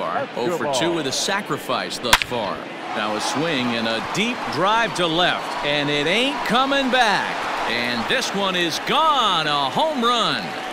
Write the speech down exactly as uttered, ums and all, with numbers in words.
far. oh for two with a sacrifice thus far. Now a swing and a deep drive to left, and it ain't coming back. And this one is gone, a home run.